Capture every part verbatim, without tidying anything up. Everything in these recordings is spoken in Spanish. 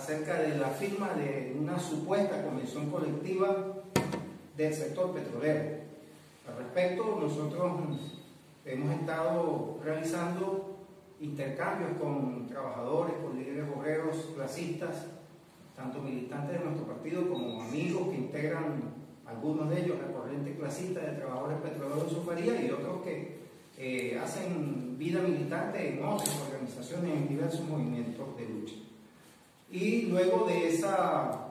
acerca de la firma de una supuesta convención colectiva del sector petrolero. Al respecto, nosotros hemos estado realizando intercambios con trabajadores, con líderes obreros, clasistas, tanto militantes de nuestro partido como amigos que integran, algunos de ellos, la corriente clasista de trabajadores petroleros de Sufaría, y otros que eh, hacen vida militante en otras organizaciones, en diversos movimientos de lucha. Y luego de esa,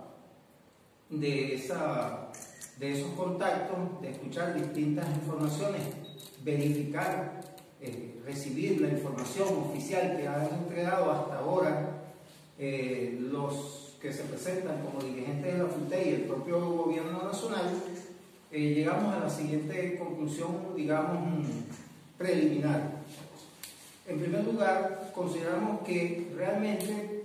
de esa, de esos contactos, de escuchar distintas informaciones, verificar, eh, recibir la información oficial que han entregado hasta ahora eh, los que se presentan como dirigentes de la FUTEI y el propio gobierno nacional, eh, llegamos a la siguiente conclusión, digamos, preliminar. En primer lugar, consideramos que realmente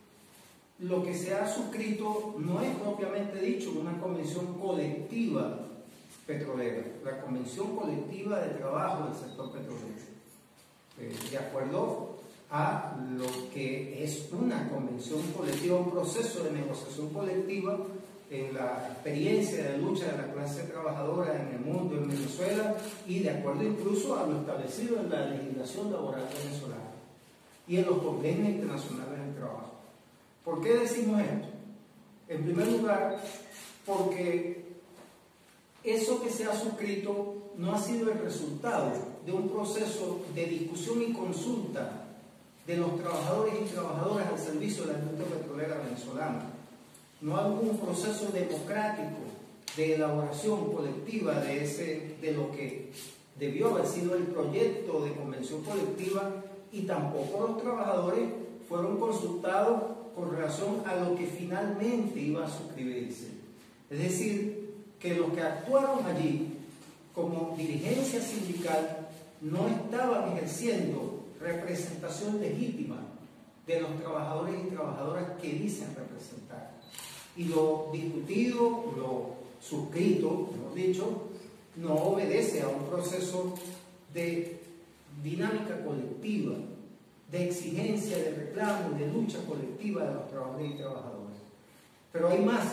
lo que se ha suscrito no es propiamente dicho una convención colectiva petrolera, la convención colectiva de trabajo del sector petrolero, eh, de acuerdo a lo que es una convención colectiva, un proceso de negociación colectiva en la experiencia de lucha de la clase trabajadora en el mundo, en Venezuela, y de acuerdo incluso a lo establecido en la legislación laboral venezolana y en los convenios internacionales del trabajo. ¿Por qué decimos esto? En primer lugar, porque eso que se ha suscrito no ha sido el resultado de un proceso de discusión y consulta de los trabajadores y trabajadoras al servicio de la industria petrolera venezolana. No hay un proceso democrático de elaboración colectiva de, ese, de lo que debió haber sido el proyecto de convención colectiva, y tampoco los trabajadores fueron consultados con relación a lo que finalmente iba a suscribirse. Es decir, que los que actuaron allí como dirigencia sindical no estaban ejerciendo representación legítima de los trabajadores y trabajadoras que dicen representar. Y lo discutido, lo suscrito, mejor dicho, no obedece a un proceso de dinámica colectiva, de exigencia, de reclamo, de lucha colectiva de los trabajadores y trabajadoras. Pero hay más.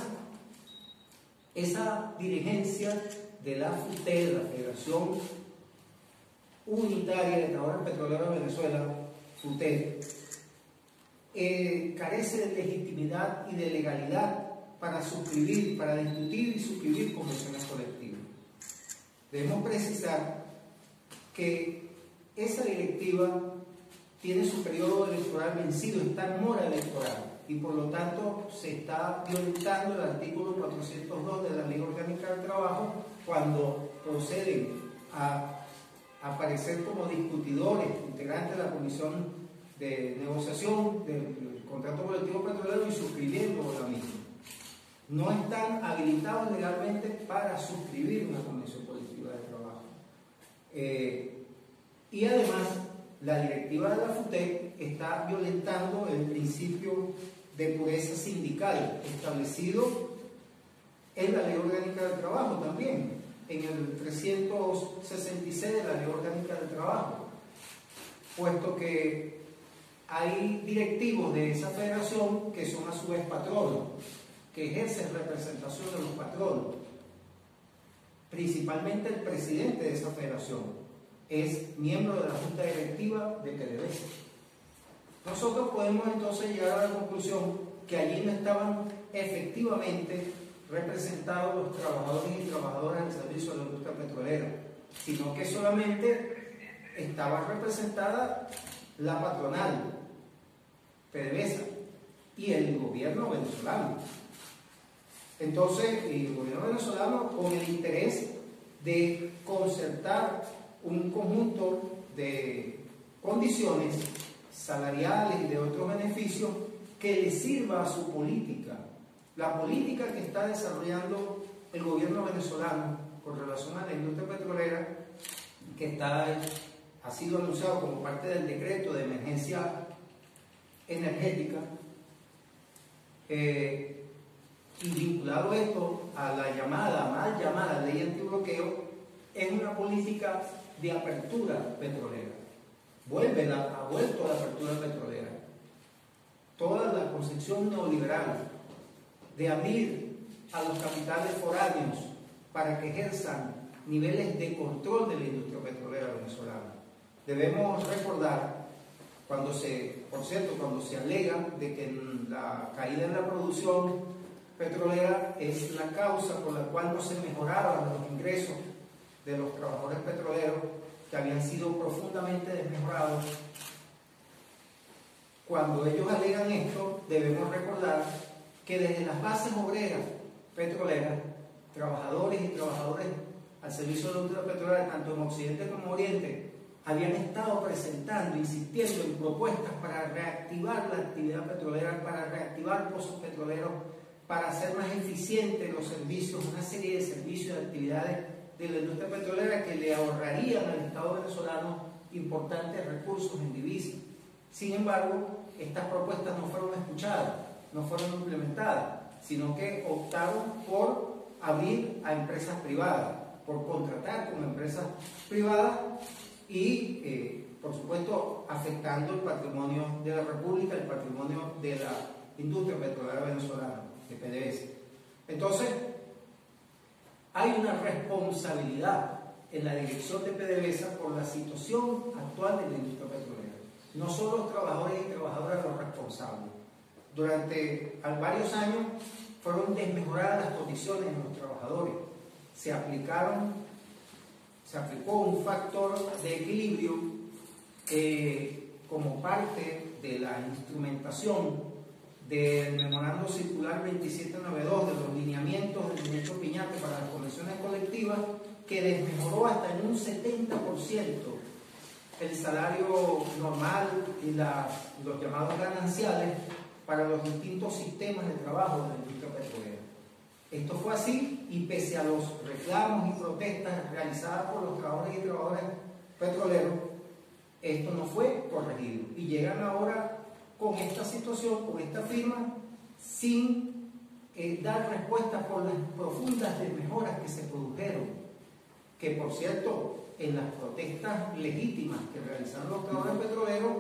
Esa dirigencia de la FUTEI, la Federación Unitaria de Trabajadores Petroleros de Venezuela, FUTEI, eh, carece de legitimidad y de legalidad para suscribir, para discutir y suscribir convenciones colectivas. Debemos precisar que esa directiva tiene su periodo electoral vencido, está en mora electoral, y por lo tanto se está violentando el artículo cuatrocientos dos de la Ley Orgánica del Trabajo cuando proceden a aparecer como discutidores, integrantes de la Comisión de Negociación del Contrato Colectivo Petrolero y suscribiendo la misma. No están habilitados legalmente para suscribir una convención colectiva de trabajo. Eh, y además, la directiva de la FUTEI está violentando el principio de pureza sindical establecido en la Ley Orgánica del Trabajo también, en el trescientos sesenta y seis de la Ley Orgánica del Trabajo, puesto que hay directivos de esa federación que son a su vez patronos, que ejercen representación de los patronos. Principalmente el presidente de esa federación es miembro de la Junta Directiva de PDVSA. Nosotros podemos entonces llegar a la conclusión que allí no estaban efectivamente representados los trabajadores y trabajadoras del servicio de la industria petrolera, sino que solamente estaba representada la patronal, PDVSA, y el gobierno venezolano. Entonces, el gobierno venezolano, con el interés de concertar un conjunto de condiciones salariales y de otros beneficios que le sirva a su política, la política que está desarrollando el gobierno venezolano con relación a la industria petrolera, que está, ha sido anunciado como parte del decreto de emergencia energética, eh, y vinculado esto a la llamada, mal llamada ley antibloqueo, es una política de apertura petrolera. Vuelve la, ha vuelto a la apertura petrolera. toda la concepción neoliberal de abrir a los capitales foráneos para que ejerzan niveles de control de la industria petrolera venezolana. Debemos recordar, cuando se, por cierto, cuando se alega de que la caída en la producción petrolera es la causa por la cual no se mejoraban los ingresos de los trabajadores petroleros, que habían sido profundamente desmejorados. Cuando ellos alegan esto, debemos recordar que desde las bases obreras petroleras, trabajadores y trabajadoras al servicio de la industria petrolera, tanto en Occidente como en Oriente, habían estado presentando, insistiendo en propuestas para reactivar la actividad petrolera, para reactivar pozos petroleros, para hacer más eficientes los servicios, una serie de servicios y actividades de la industria petrolera que le ahorrarían al Estado venezolano importantes recursos en divisas. Sin embargo, estas propuestas no fueron escuchadas, no fueron implementadas, sino que optaron por abrir a empresas privadas, por contratar con empresas privadas y, eh, por supuesto, afectando el patrimonio de la República, el patrimonio de la industria petrolera venezolana, de P D V S A. Entonces, hay una responsabilidad en la dirección de P D V S A por la situación actual de la industria petrolera. No son los trabajadores y trabajadoras los responsables. Durante varios años fueron desmejoradas las condiciones de los trabajadores. Se aplicaron, se aplicó un factor de equilibrio eh, como parte de la instrumentación del Memorando Circular veintisiete noventa y dos de los lineamientos del ministro Piñate para las convenciones colectivas, que desmejoró hasta en un setenta por ciento el salario normal y las, los llamados gananciales para los distintos sistemas de trabajo de la industria petrolera. Esto fue así y pese a los reclamos y protestas realizadas por los trabajadores y trabajadoras petroleros, esto no fue corregido y llegan ahora con esta situación, con esta firma, sin eh, dar respuesta por las profundas desmejoras que se produjeron, que por cierto, en las protestas legítimas que realizaron los trabajadores petroleros,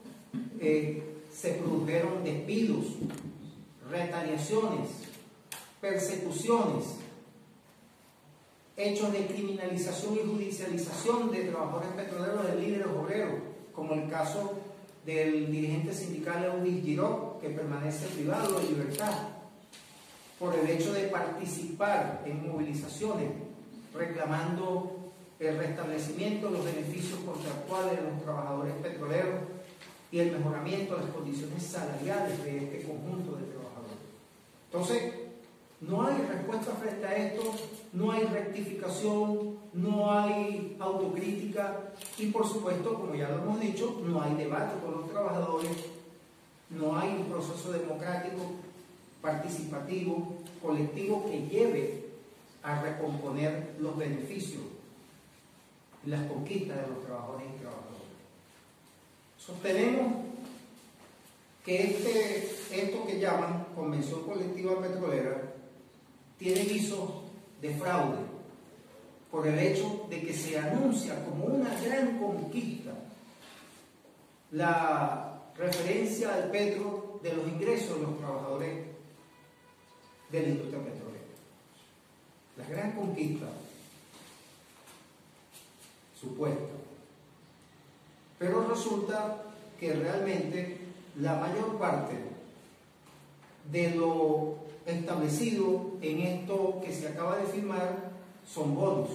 eh, se produjeron despidos, retaliaciones, persecuciones, hechos de criminalización y judicialización de trabajadores petroleros, de líderes obreros, como el caso del dirigente sindical Eudis Giró, que permanece privado de libertad por el hecho de participar en movilizaciones reclamando el restablecimiento de los beneficios contractuales de los trabajadores petroleros y el mejoramiento de las condiciones salariales de este conjunto de trabajadores. Entonces, no hay respuesta frente a esto, no hay rectificación, no hay autocrítica y, por supuesto, como ya lo hemos dicho, no hay debate con los trabajadores, no hay un proceso democrático, participativo, colectivo que lleve a recomponer los beneficios y las conquistas de los trabajadores y trabajadoras. Sostenemos que este, esto que llaman Convención Colectiva Petrolera tiene visos de fraude por el hecho de que se anuncia como una gran conquista la referencia al petro de los ingresos de los trabajadores de la industria petrolera. La gran conquista supuesta. Pero resulta que realmente la mayor parte de lo establecido en esto que se acaba de firmar son bonos.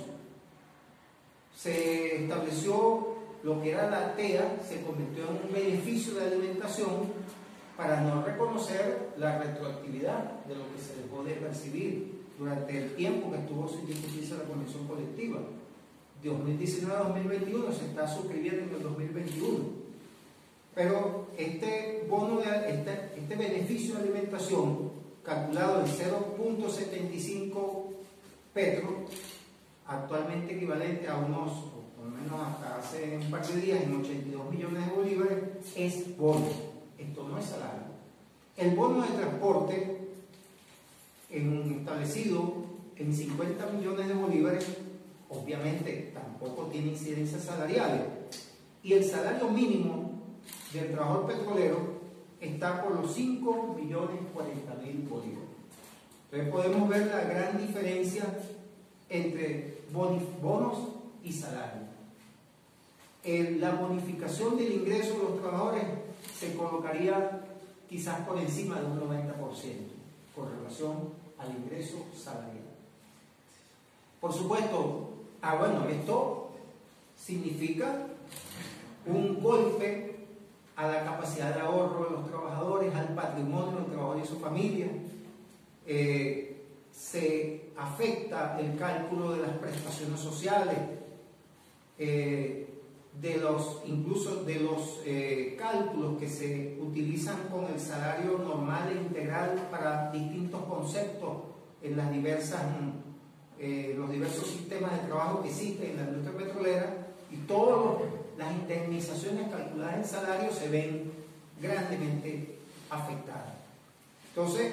Se estableció lo que era la T E A, se convirtió en un beneficio de alimentación para no reconocer la retroactividad de lo que se dejó de percibir durante el tiempo que estuvo sin discutirse la convención colectiva. De dos mil diecinueve a dos mil veintiuno se está suscribiendo en el dos mil veintiuno. Pero este bono, de, este, este beneficio de alimentación, calculado en cero punto setenta y cinco petro, actualmente equivalente a unos, por lo menos hasta hace un par de días, en ochenta y dos millones de bolívares, es bono. Esto no es salario. El bono de transporte en, establecido en cincuenta millones de bolívares, obviamente tampoco tiene incidencias salariales. Y el salario mínimo del trabajador petrolero está por los cinco millones cuarenta mil bolívares. Entonces podemos ver la gran diferencia entre bonos y salario. El, la bonificación del ingreso de los trabajadores se colocaría quizás por encima de un noventa por ciento con relación al ingreso salarial. Por supuesto, ah bueno, esto significa un golpe a la capacidad de ahorro de los trabajadores, al patrimonio del trabajador y su familia. Eh, se afecta el cálculo de las prestaciones sociales, eh, de los, incluso de los eh, cálculos que se utilizan con el salario normal e integral para distintos conceptos en las diversas, eh, los diversos sistemas de trabajo que existen en la industria petrolera, y todas las indemnizaciones calculadas en salario se ven grandemente afectadas. Entonces,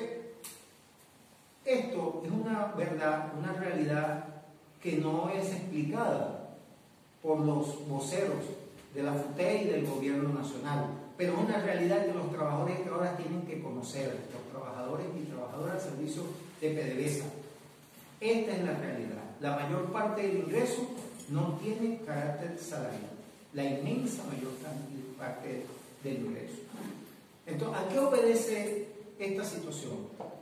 esto es una verdad, una realidad que no es explicada por los voceros de la FUTE y del gobierno nacional, pero es una realidad que los trabajadores y trabajadoras tienen que conocer, los trabajadores y trabajadoras al servicio de PDVSA. Esta es la realidad. La mayor parte del ingreso no tiene carácter salarial, la inmensa mayor parte del ingreso. Entonces, ¿a qué obedece esta situación?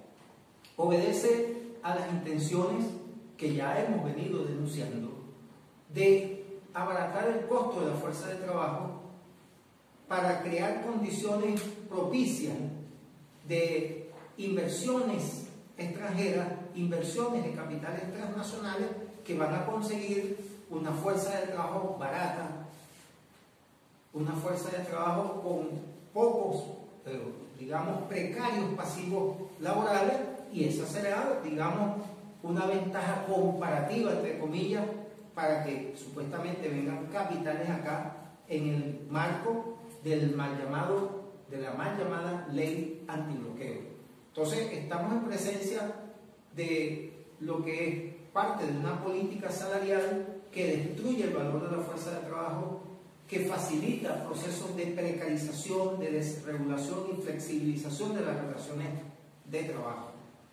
Obedece a las intenciones que ya hemos venido denunciando de abaratar el costo de la fuerza de trabajo para crear condiciones propicias de inversiones extranjeras, inversiones de capitales transnacionales que van a conseguir una fuerza de trabajo barata, una fuerza de trabajo con pocos, eh, digamos, precarios pasivos laborales, y esa será, digamos, una ventaja comparativa, entre comillas, para que supuestamente vengan capitales acá en el marco del mal llamado, de la mal llamada ley antibloqueo. Entonces, estamos en presencia de lo que es parte de una política salarial que destruye el valor de la fuerza de trabajo, que facilita procesos de precarización, de desregulación y flexibilización de las relaciones de trabajo.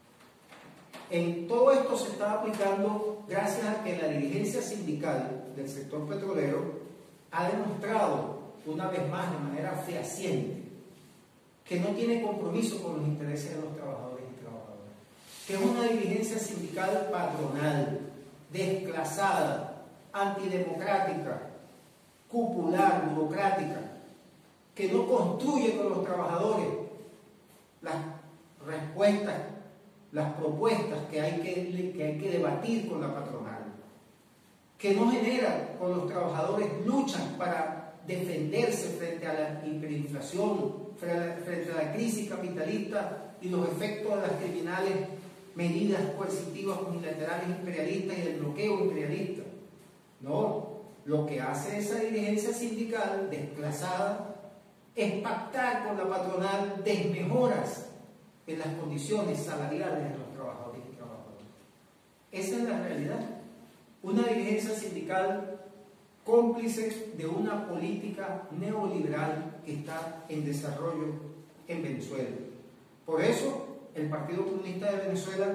En todo esto se está aplicando gracias a que la dirigencia sindical del sector petrolero ha demostrado una vez más de manera fehaciente que no tiene compromiso con los intereses de los trabajadores y trabajadoras, que es una dirigencia sindical patronal, desclasada, antidemocrática, cupular, burocrática, que no construye con los trabajadores las respuestas, las propuestas que hay que, que hay que debatir con la patronal, que no genera con los trabajadores luchas para defenderse frente a la hiperinflación, frente a la crisis capitalista y los efectos de las criminales medidas coercitivas unilaterales imperialistas y del bloqueo imperialista. No, lo que hace esa dirigencia sindical desclasada es pactar con la patronal desmejoras en las condiciones salariales de los trabajadores y trabajadoras. Esa es la realidad. Una dirigencia sindical cómplice de una política neoliberal que está en desarrollo en Venezuela. Por eso, el Partido Comunista de Venezuela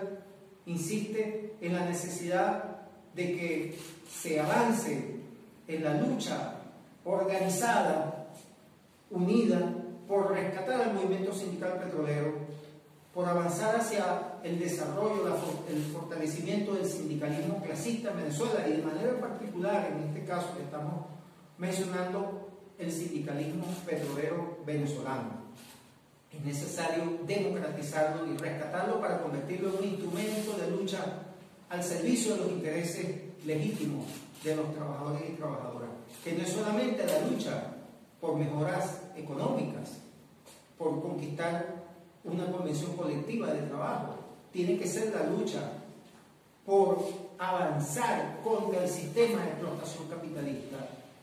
insiste en la necesidad de que se avance en la lucha organizada, unida, por rescatar al movimiento sindical petrolero, por avanzar hacia el desarrollo, el fortalecimiento del sindicalismo clasista en Venezuela, y de manera particular, en este caso que estamos mencionando, el sindicalismo petrolero venezolano. Es necesario democratizarlo y rescatarlo para convertirlo en un instrumento de lucha al servicio de los intereses legítimos de los trabajadores y trabajadoras, que no es solamente la lucha por mejoras económicas, por conquistar una convención colectiva de trabajo, tiene que ser la lucha por avanzar contra el sistema de explotación capitalista,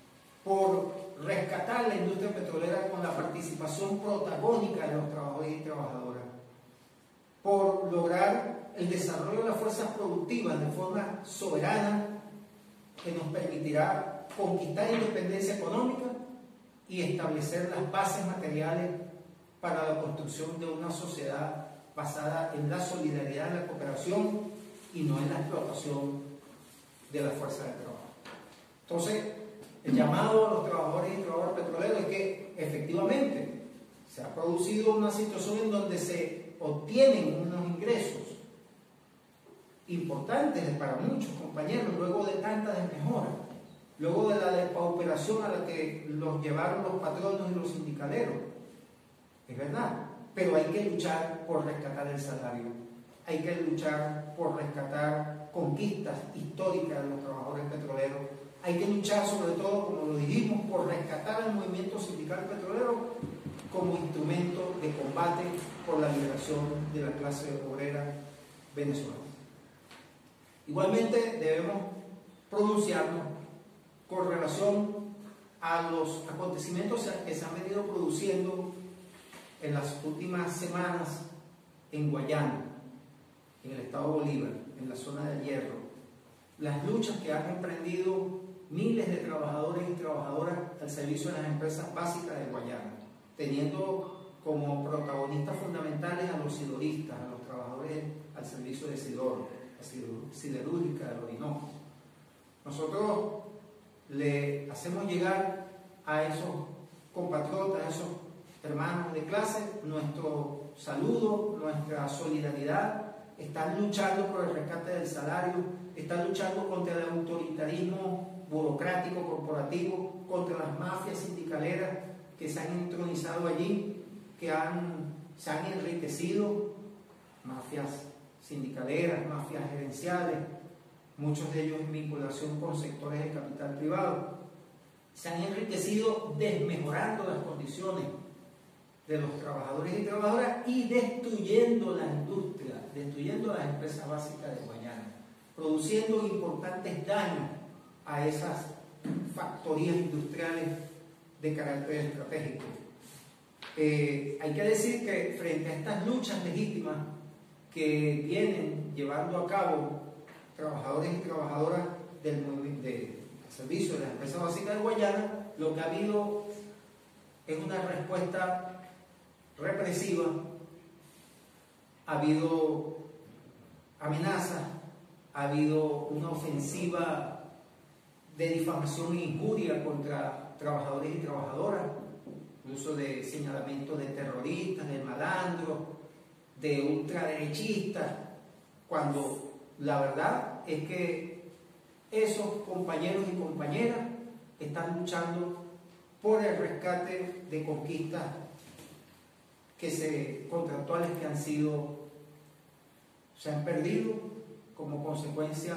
por rescatar la industria petrolera con la participación protagónica de los trabajadores y trabajadoras, por lograr el desarrollo de las fuerzas productivas de forma soberana que nos permitirá conquistar independencia económica y establecer las bases materiales para la construcción de una sociedad basada en la solidaridad, en la cooperación y no en la explotación de la fuerza de trabajo. Entonces, el llamado a los trabajadores y trabajadoras petroleros es que efectivamente se ha producido una situación en donde se obtienen unos ingresos importantes para muchos compañeros luego de tanta desmejora, luego de la depauperación a la que los llevaron los patronos y los sindicaleros. Es verdad, pero hay que luchar por rescatar el salario, hay que luchar por rescatar conquistas históricas de los trabajadores petroleros, hay que luchar sobre todo, como lo dijimos, por rescatar el movimiento sindical petrolero como instrumento de combate por la liberación de la clase obrera venezolana. Igualmente debemos pronunciarnos con relación a los acontecimientos que se han venido produciendo en las últimas semanas en Guayana, en el estado Bolívar, en la zona del Hierro, las luchas que han emprendido miles de trabajadores y trabajadoras al servicio de las empresas básicas de Guayana, teniendo como protagonistas fundamentales a los sideristas, a los trabajadores al servicio de Sidor, la siderúrgica del Orinoco. Nosotros le hacemos llegar a esos compatriotas, a esos hermanos de clase, nuestro saludo, nuestra solidaridad. Están luchando por el rescate del salario, están luchando contra el autoritarismo burocrático, corporativo, contra las mafias sindicaleras que se han entronizado allí, que han, se han enriquecido, mafias sindicaleras, mafias gerenciales, muchos de ellos en vinculación con sectores de capital privado, se han enriquecido desmejorando las condiciones de los trabajadores y trabajadoras y destruyendo la industria, destruyendo las empresas básicas de Guayana, produciendo importantes daños a esas factorías industriales de carácter estratégico. Eh, hay que decir que frente a estas luchas legítimas que vienen llevando a cabo trabajadores y trabajadoras del, del, del servicio de las empresas básicas de Guayana, lo que ha habido es una respuesta represiva, ha habido amenazas, ha habido una ofensiva de difamación e injuria contra trabajadores y trabajadoras, incluso de señalamiento de terroristas, de malandros, de ultraderechistas, cuando la verdad es que esos compañeros y compañeras están luchando por el rescate de conquistas que se, contractuales que han sido, se han perdido como consecuencia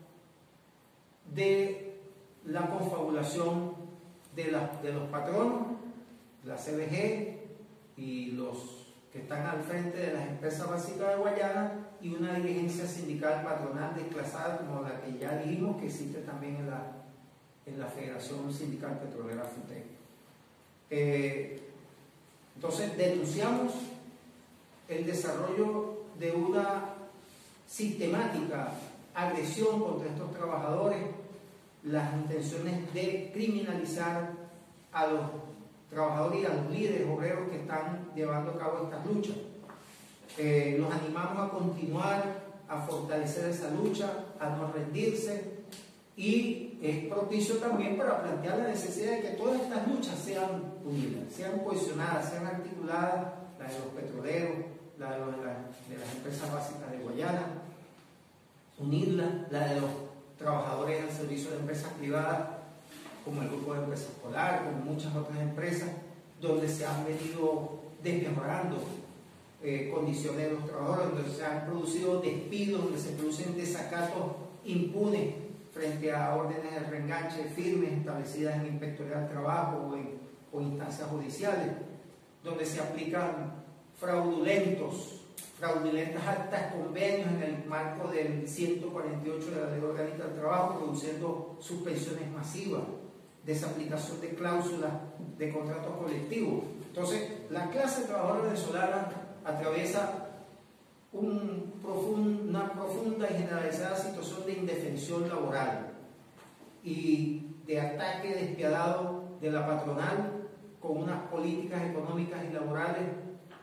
de la confabulación de, la, de los patronos, la C B G y los que están al frente de las empresas básicas de Guayana, y una dirigencia sindical patronal desclasada como la que ya dijimos que existe también en la, en la Federación Sindical Petrolera FUTEC. Eh, entonces denunciamos el desarrollo de una sistemática agresión contra estos trabajadores, las intenciones de criminalizar a los trabajadores y a los líderes obreros que están llevando a cabo estas luchas. Eh, los animamos a continuar, a fortalecer esa lucha, a no rendirse, y es propicio también para plantear la necesidad de que todas estas luchas sean unidas, sean cohesionadas, sean articuladas, la de los petroleros, la de, los, de, la, de las empresas básicas de Guayana, unirla, la de los trabajadores al servicio de empresas privadas, como el Grupo de Empresas Polar, como muchas otras empresas, donde se han venido desmejorando eh, condiciones de los trabajadores, donde se han producido despidos, donde se producen desacatos impunes frente a órdenes de reenganche firmes establecidas en Inspectoría del Trabajo o en o instancias judiciales, donde se aplican fraudulentos, fraudulentas actas convenios en el marco del ciento cuarenta y ocho de la Ley Orgánica del Trabajo, produciendo suspensiones masivas, desaplicación de cláusulas de contratos colectivos. Entonces, la clase trabajadora venezolana atraviesa un profund, una profunda y generalizada situación de indefensión laboral y de ataque despiadado de la patronal con unas políticas económicas y laborales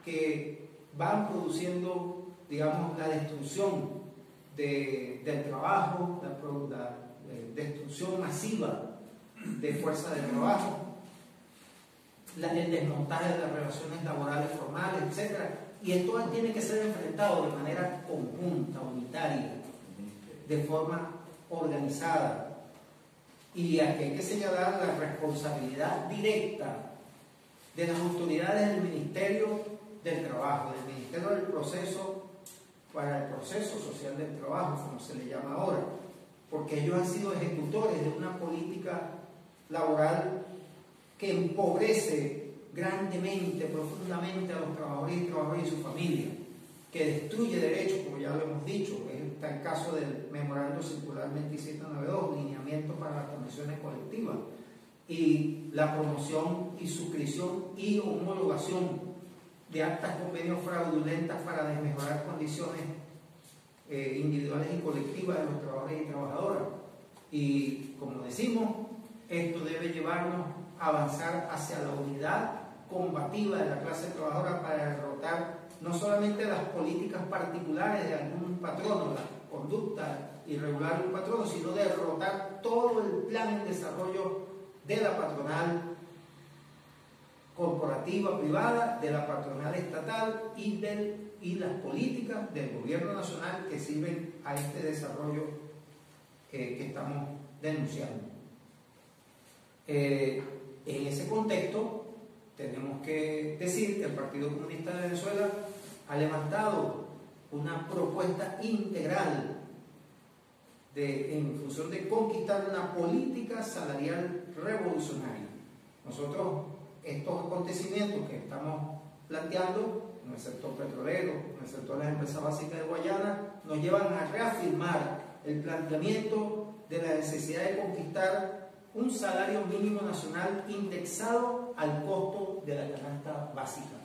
que van produciendo, digamos, la destrucción de, del trabajo, la, la destrucción masiva de fuerza de trabajo, la, el desmontaje de las relaciones laborales formales, etcétera. Y esto tiene que ser enfrentado de manera conjunta, unitaria, de forma organizada. Y aquí hay que señalar la responsabilidad directa de las autoridades del Ministerio del Trabajo, del Ministerio del Proceso, para el proceso social del trabajo, como se le llama ahora, porque ellos han sido ejecutores de una política laboral que empobrece grandemente, profundamente a los trabajadores y trabajadoras y su familia, que destruye derechos, como ya lo hemos dicho. Está el caso del Memorando Circular veintisiete noventa y dos, lineamientos para las convenciones colectivas, y la promoción y suscripción y homologación de actas convenios fraudulentas para desmejorar condiciones eh, individuales y colectivas de los trabajadores y trabajadoras. Y como decimos, esto debe llevarnos a avanzar hacia la unidad combativa de la clase trabajadora para derrotar no solamente las políticas particulares de algún patrono, la conducta irregular de un patrono, sino derrotar todo el plan de desarrollo de la patronal corporativa privada, de la patronal estatal y, del, y las políticas del gobierno nacional que sirven a este desarrollo eh, que estamos denunciando. Eh, en ese contexto tenemos que decir que el Partido Comunista de Venezuela ha levantado una propuesta integral de, en función de conquistar una política salarial revolucionaria. Nosotros estos acontecimientos que estamos planteando en el sector petrolero, en el sector de las empresas básicas de Guayana, nos llevan a reafirmar el planteamiento de la necesidad de conquistar un salario mínimo nacional indexado al costo de la canasta básica,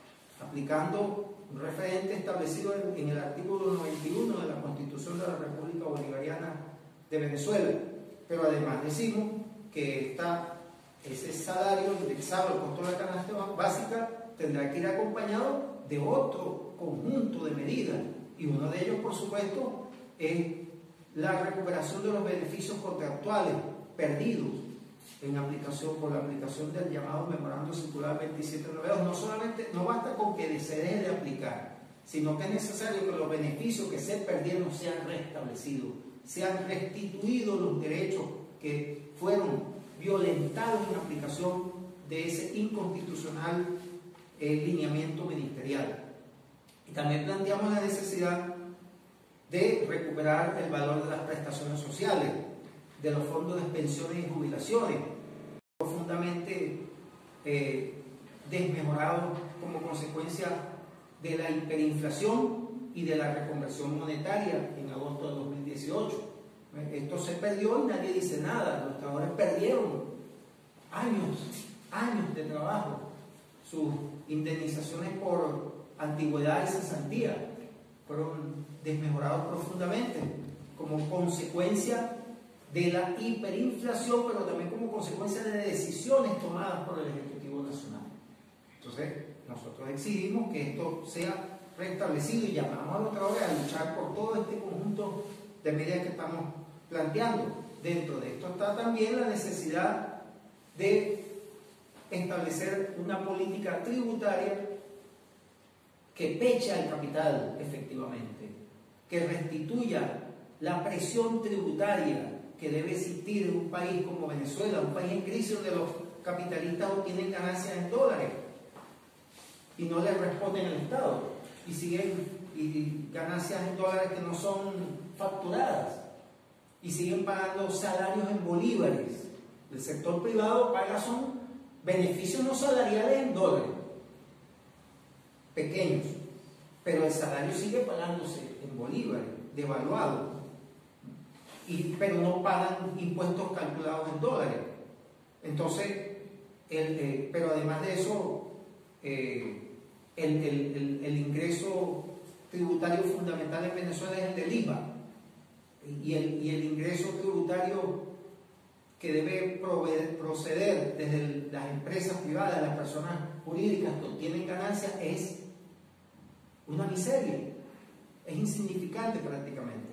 aplicando un referente establecido en, en el artículo noventa y uno de la Constitución de la República Bolivariana de Venezuela. Pero además decimos que esta, ese salario indexado al costo de la canasta básica tendrá que ir acompañado de otro conjunto de medidas, y uno de ellos, por supuesto, es la recuperación de los beneficios contractuales perdidos en aplicación, por la aplicación del llamado Memorando Circular veintisiete noventa y dos. No solamente, no basta con que se deje de aplicar, sino que es necesario que los beneficios que se perdieron sean restablecidos, sean restituidos los derechos que fueron violentados en aplicación de ese inconstitucional eh, lineamiento ministerial. Y también planteamos la necesidad de recuperar el valor de las prestaciones sociales, de los fondos de pensiones y jubilaciones, profundamente eh, desmejorados como consecuencia de la hiperinflación y de la reconversión monetaria en agosto de dos mil dieciocho. Esto se perdió y nadie dice nada. Los trabajadores perdieron años, años de trabajo, sus indemnizaciones por antigüedad y cesantía fueron desmejorados profundamente como consecuencia de la hiperinflación, pero también como consecuencia de decisiones tomadas por el Ejecutivo Nacional. Entonces, nosotros exigimos que esto sea restablecido y llamamos a los trabajadores a luchar por todo este conjunto de medidas que estamos planteando. Dentro de esto está también la necesidad de establecer una política tributaria que peche al capital efectivamente, que restituya la presión tributaria que debe existir en un país como Venezuela, un país en crisis donde los capitalistas obtienen ganancias en dólares y no les responden al Estado, y siguen y ganancias en dólares que no son facturadas, y siguen pagando salarios en bolívares. El sector privado paga son beneficios no salariales en dólares, pequeños, pero el salario sigue pagándose en bolívares, devaluado, y, pero no pagan impuestos calculados en dólares. Entonces, el, eh, pero además de eso, eh, el, el, el, el ingreso tributario fundamental en Venezuela es el del I V A, y el, y el ingreso tributario que debe proveer, proceder desde el, las empresas privadas, las personas jurídicas que obtienen ganancias, es una miseria, es insignificante prácticamente.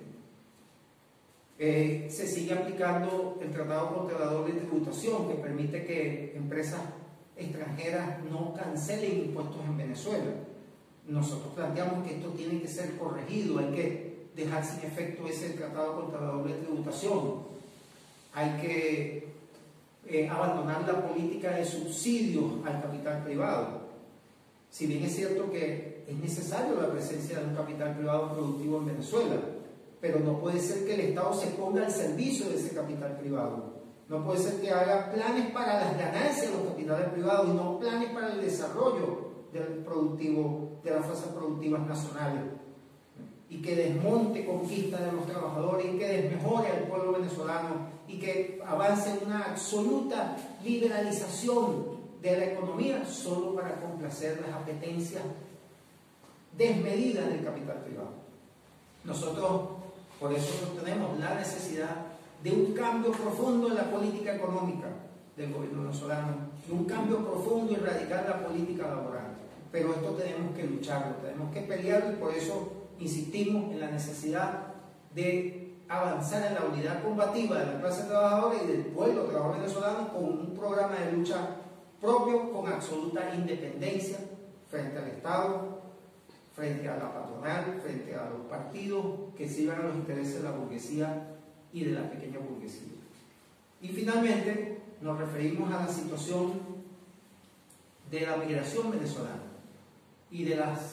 Eh, se sigue aplicando el Tratado contra la doble tributación, que permite que empresas extranjeras no cancelen impuestos en Venezuela. Nosotros planteamos que esto tiene que ser corregido, hay que dejar sin efecto ese Tratado contra la doble tributación, hay que eh, abandonar la política de subsidios al capital privado. Si bien es cierto que es necesario la presencia de un capital privado productivo en Venezuela, pero no puede ser que el Estado se ponga al servicio de ese capital privado. No puede ser que haga planes para las ganancias de los capitales privados y no planes para el desarrollo del productivo, de las fuerzas productivas nacionales, y que desmonte conquistas de los trabajadores y que desmejore al pueblo venezolano y que avance en una absoluta liberalización de la economía solo para complacer las apetencias desmedidas del capital privado. Nosotros por eso tenemos la necesidad de un cambio profundo en la política económica del gobierno venezolano y un cambio profundo y radical en la política laboral. Pero esto tenemos que lucharlo, tenemos que pelearlo, y por eso insistimos en la necesidad de avanzar en la unidad combativa de la clase trabajadora y del pueblo trabajador venezolano con un programa de lucha propio, con absoluta independencia frente al Estado, frente a la patronal, frente a los partidos que sirvan a los intereses de la burguesía y de la pequeña burguesía. Y finalmente nos referimos a la situación de la migración venezolana y de las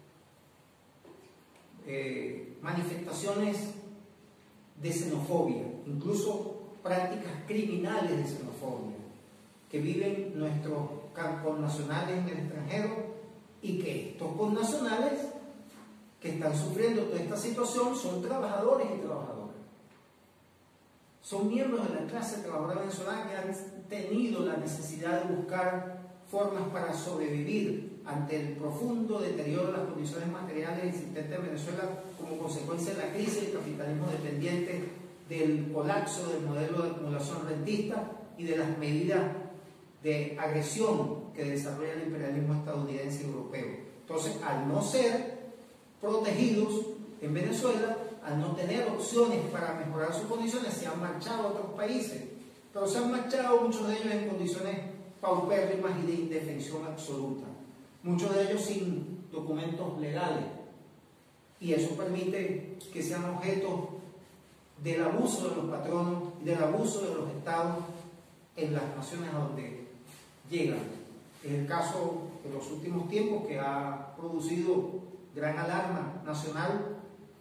eh, manifestaciones de xenofobia, incluso prácticas criminales de xenofobia que viven nuestros connacionales en el extranjero, y que estos connacionales que están sufriendo toda esta situación son trabajadores y trabajadoras, son miembros de la clase trabajadora venezolana que han tenido la necesidad de buscar formas para sobrevivir ante el profundo deterioro de las condiciones materiales existentes en Venezuela como consecuencia de la crisis del capitalismo dependiente, del colapso del modelo de acumulación rentista y de las medidas de agresión que desarrolla el imperialismo estadounidense y europeo. Entonces, al no ser protegidos en Venezuela, al no tener opciones para mejorar sus condiciones, se han marchado a otros países, pero se han marchado muchos de ellos en condiciones paupérrimas y de indefensión absoluta, muchos de ellos sin documentos legales, y eso permite que sean objeto del abuso de los patronos y del abuso de los estados en las naciones a donde llegan. Es el caso de los últimos tiempos que ha producido gran alarma nacional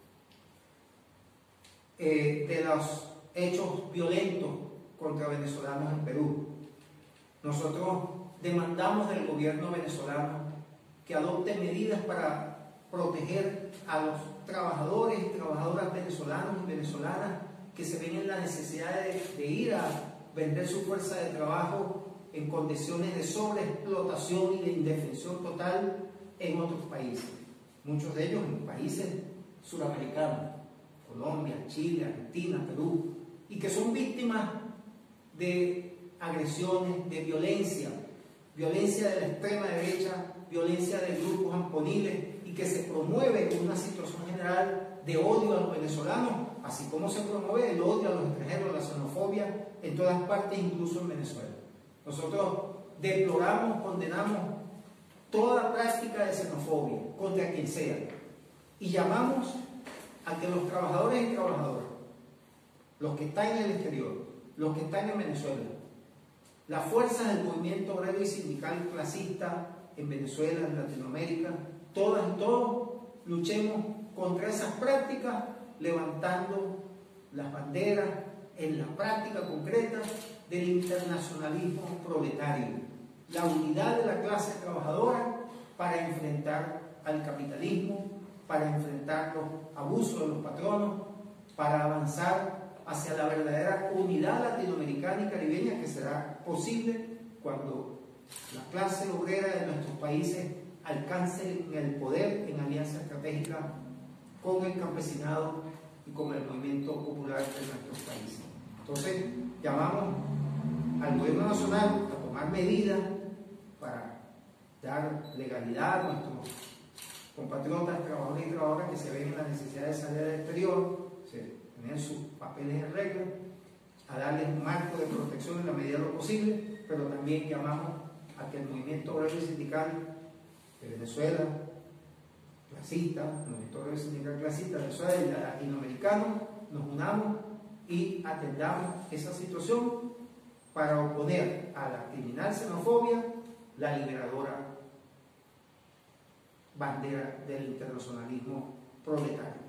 eh, de los hechos violentos contra venezolanos en Perú. Nosotros demandamos del gobierno venezolano que adopte medidas para proteger a los trabajadores y trabajadoras venezolanos y venezolanas que se ven en la necesidad de, de ir a vender su fuerza de trabajo en condiciones de sobreexplotación y de indefensión total en otros países, muchos de ellos en países suramericanos, Colombia, Chile, Argentina, Perú, y que son víctimas de agresiones, de violencia, violencia de la extrema derecha, violencia de grupos amponiles, y que se promueve una situación general de odio a los venezolanos, así como se promueve el odio a los extranjeros, la xenofobia en todas partes, incluso en Venezuela. Nosotros deploramos, condenamos toda práctica de xenofobia contra quien sea, y llamamos a que los trabajadores y trabajadoras, los que están en el exterior, los que están en Venezuela, las fuerzas del movimiento obrero y sindical clasista en Venezuela, en Latinoamérica, todas y todos luchemos contra esas prácticas, levantando las banderas en la práctica concreta del internacionalismo proletario, la unidad de la clase trabajadora para enfrentar al capitalismo, para enfrentar los abusos de los patronos, para avanzar hacia la verdadera unidad latinoamericana y caribeña que será posible cuando la clase obrera de nuestros países alcance el poder en alianza estratégica con el campesinado y con el movimiento popular de nuestros países. Entonces, llamamos al gobierno nacional a tomar medidas para dar legalidad a nuestros compatriotas, trabajadores y trabajadoras que se ven en la necesidad de salir al exterior, tener sus papeles en regla, a darles un marco de protección en la medida de lo posible, pero también llamamos a que el movimiento obrero y sindical de Venezuela, clasista, el movimiento obrero y sindical clasista de Venezuela y latinoamericano, nos unamos y atendamos esa situación para oponer a la criminal xenofobia la liberadora bandera del internacionalismo proletario.